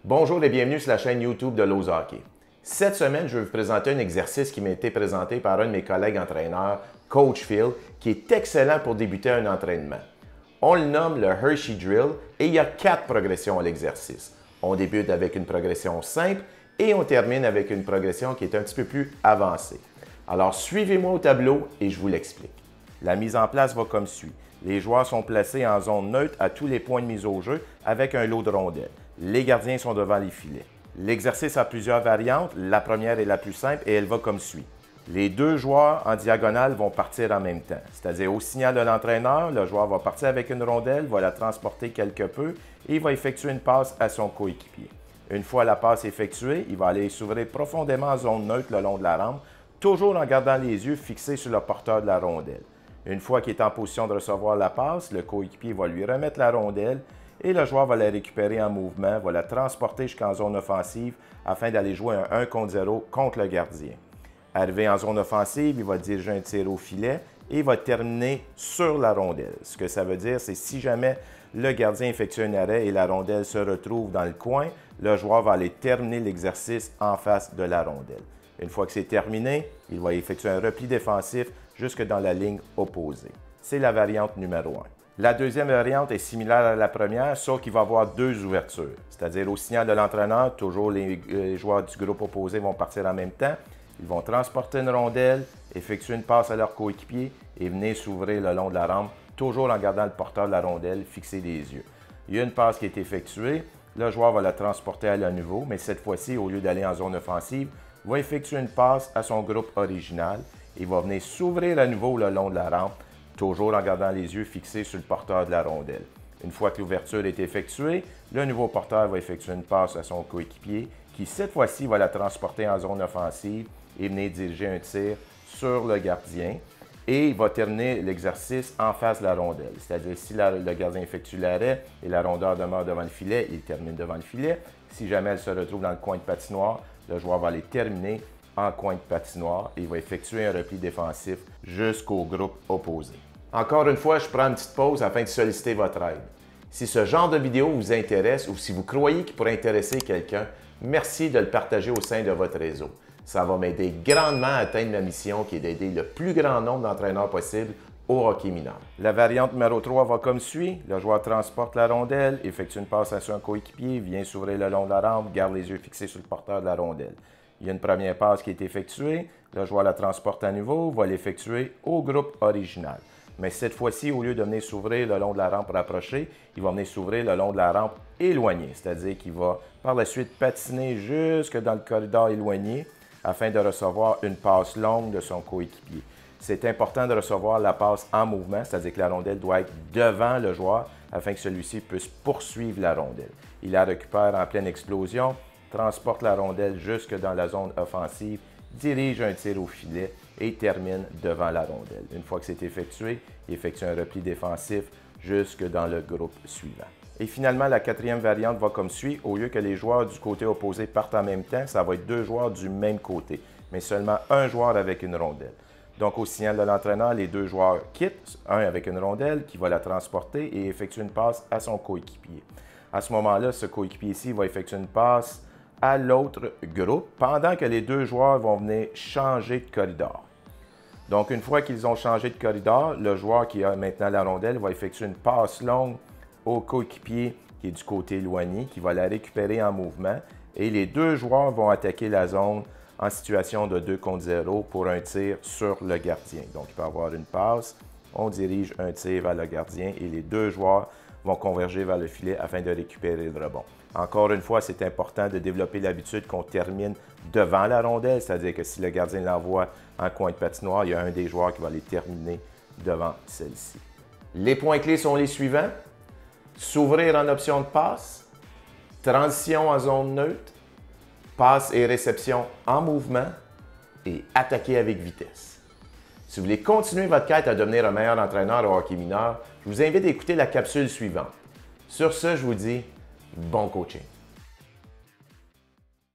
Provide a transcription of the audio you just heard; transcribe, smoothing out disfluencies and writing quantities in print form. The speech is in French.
Bonjour et bienvenue sur la chaîne YouTube de Lowe's Hockey. Cette semaine, je vais vous présenter un exercice qui m'a été présenté par un de mes collègues entraîneurs, Coach Phil, qui est excellent pour débuter un entraînement. On le nomme le Hershey Drill et il y a 4 progressions à l'exercice. On débute avec une progression simple et on termine avec une progression qui est un petit peu plus avancée. Alors, suivez-moi au tableau et je vous l'explique. La mise en place va comme suit. Les joueurs sont placés en zone neutre à tous les points de mise au jeu avec un lot de rondelles. Les gardiens sont devant les filets. L'exercice a plusieurs variantes. La première est la plus simple et elle va comme suit. Les deux joueurs en diagonale vont partir en même temps. C'est-à-dire au signal de l'entraîneur, le joueur va partir avec une rondelle, va la transporter quelque peu et il va effectuer une passe à son coéquipier. Une fois la passe effectuée, il va aller s'ouvrir profondément en zone neutre le long de la rampe, toujours en gardant les yeux fixés sur le porteur de la rondelle. Une fois qu'il est en position de recevoir la passe, le coéquipier va lui remettre la rondelle et le joueur va la récupérer en mouvement, va la transporter jusqu'en zone offensive afin d'aller jouer un 1 contre 0 contre le gardien. Arrivé en zone offensive, il va diriger un tir au filet et il va terminer sur la rondelle. Ce que ça veut dire, c'est si jamais le gardien effectue un arrêt et la rondelle se retrouve dans le coin, le joueur va aller terminer l'exercice en face de la rondelle. Une fois que c'est terminé, il va effectuer un repli défensif jusque dans la ligne opposée. C'est la variante numéro 1. La deuxième variante est similaire à la première, sauf qu'il va y avoir deux ouvertures. C'est-à-dire au signal de l'entraîneur, toujours les joueurs du groupe opposé vont partir en même temps. Ils vont transporter une rondelle, effectuer une passe à leur coéquipier et venir s'ouvrir le long de la rampe, toujours en gardant le porteur de la rondelle fixé des yeux. Il y a une passe qui est effectuée, le joueur va la transporter à la nouveau, mais cette fois-ci, au lieu d'aller en zone offensive, va effectuer une passe à son groupe original et va venir s'ouvrir à nouveau le long de la rampe, toujours en gardant les yeux fixés sur le porteur de la rondelle. Une fois que l'ouverture est effectuée, le nouveau porteur va effectuer une passe à son coéquipier qui, cette fois-ci, va la transporter en zone offensive et venir diriger un tir sur le gardien. Et il va terminer l'exercice en face de la rondelle. C'est-à-dire, si le gardien effectue l'arrêt et la rondeur demeure devant le filet, il termine devant le filet. Si jamais elle se retrouve dans le coin de patinoire, le joueur va aller terminer en coin de patinoire et il va effectuer un repli défensif jusqu'au groupe opposé. Encore une fois, je prends une petite pause afin de solliciter votre aide. Si ce genre de vidéo vous intéresse ou si vous croyez qu'il pourrait intéresser quelqu'un, merci de le partager au sein de votre réseau. Ça va m'aider grandement à atteindre ma mission qui est d'aider le plus grand nombre d'entraîneurs possible au hockey mineur. La variante numéro 3 va comme suit. Le joueur transporte la rondelle, effectue une passe à son coéquipier, vient s'ouvrir le long de la rampe, garde les yeux fixés sur le porteur de la rondelle. Il y a une première passe qui est effectuée, le joueur la transporte à nouveau, va l'effectuer au groupe original. Mais cette fois-ci, au lieu de venir s'ouvrir le long de la rampe rapprochée, il va venir s'ouvrir le long de la rampe éloignée, c'est-à-dire qu'il va par la suite patiner jusque dans le corridor éloigné afin de recevoir une passe longue de son coéquipier. C'est important de recevoir la passe en mouvement, c'est-à-dire que la rondelle doit être devant le joueur afin que celui-ci puisse poursuivre la rondelle. Il la récupère en pleine explosion, transporte la rondelle jusque dans la zone offensive, dirige un tir au filet et termine devant la rondelle. Une fois que c'est effectué, il effectue un repli défensif jusque dans le groupe suivant. Et finalement, la quatrième variante va comme suit. Au lieu que les joueurs du côté opposé partent en même temps, ça va être deux joueurs du même côté, mais seulement un joueur avec une rondelle. Donc, au signal de l'entraîneur, les deux joueurs quittent, un avec une rondelle qui va la transporter et effectuer une passe à son coéquipier. À ce moment-là, ce coéquipier-ci va effectuer une passe à l'autre groupe pendant que les deux joueurs vont venir changer de corridor. Donc, une fois qu'ils ont changé de corridor, le joueur qui a maintenant la rondelle va effectuer une passe longue au coéquipier qui est du côté éloigné, qui va la récupérer en mouvement. Et les deux joueurs vont attaquer la zone en situation de 2 contre 0 pour un tir sur le gardien. Donc, il peut y avoir une passe, on dirige un tir vers le gardien et les deux joueurs vont converger vers le filet afin de récupérer le rebond. Encore une fois, c'est important de développer l'habitude qu'on termine devant la rondelle, c'est-à-dire que si le gardien l'envoie en coin de patinoire, il y a un des joueurs qui va aller terminer devant celle-ci. Les points clés sont les suivants. S'ouvrir en option de passe, transition en zone neutre, passe et réception en mouvement et attaquer avec vitesse. Si vous voulez continuer votre quête à devenir un meilleur entraîneur au hockey mineur, je vous invite à écouter la capsule suivante. Sur ce, je vous dis bon coaching.